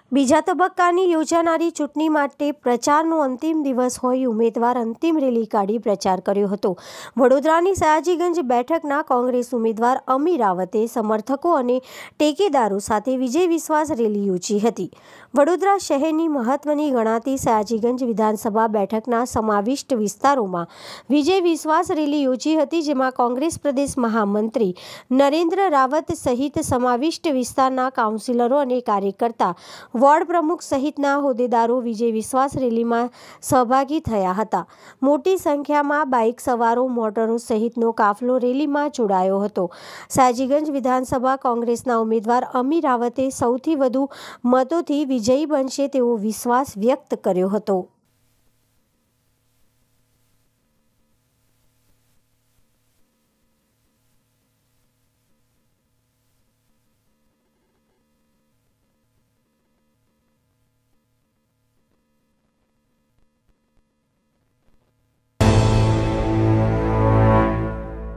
બીજા તબક્કાની યોજાનારી ચૂંટણી માટે પ્રચારનો અંતિમ દિવસ હોઈ ઉમેદવાર અંતિમ રેલી કાઢી પ્રચાર કર્યો હતો। વડોદરાની સયાજીગંજ બેઠકના કોંગ્રેસ ઉમેદવાર અમી રાવતે સમર્થકો અને ટેકેદારો સાથે વિજય વિશ્વાસ રેલી યોજી હતી। વડોદરા શહેરની મહત્વની ગણાતી સયાજીગંજ વિધાનસભા બેઠકના સમાવિષ્ટ વિસ્તારોમાં વિજય વિશ્વાસ રેલી યોજી હતી, જેમાં કોંગ્રેસ પ્રદેશ મહામંત્રી નરેન્દ્ર રાવત સહિત સમાવિષ્ટ વિસ્તારના કાઉન્સિલરો અને કાર્યકર્તા, વોર્ડ પ્રમુખ સહિતના હોદ્દેદારો વિજય વિશ્વાસ રેલીમાં સહભાગી થયા હતા। મોટી સંખ્યામાં બાઇક સવારો, મોટરો સહિતનો કાફલો રેલીમાં જોડાયો હતો। સયાજીગંજ વિધાનસભા કોંગ્રેસના ઉમેદવાર અમી રાવતે સૌથી વધુ મતોથી વિજયી બનશે તેવો વિશ્વાસ વ્યક્ત કર્યો હતો।